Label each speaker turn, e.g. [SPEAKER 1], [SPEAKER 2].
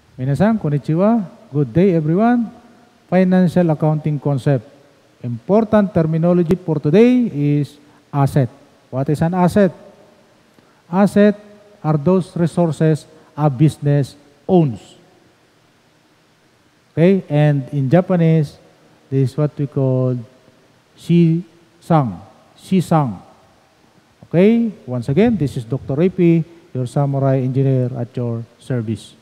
[SPEAKER 1] Minasan, konnichiwa. Good day, everyone. Financial accounting concept. Important terminology for today is asset. What is an asset? Asset are those resources a business owns. Okay, and in Japanese, this is what we call shi-sang. Shi-sang. Okay, once again, this is Dr. Ripi, your samurai engineer at your service.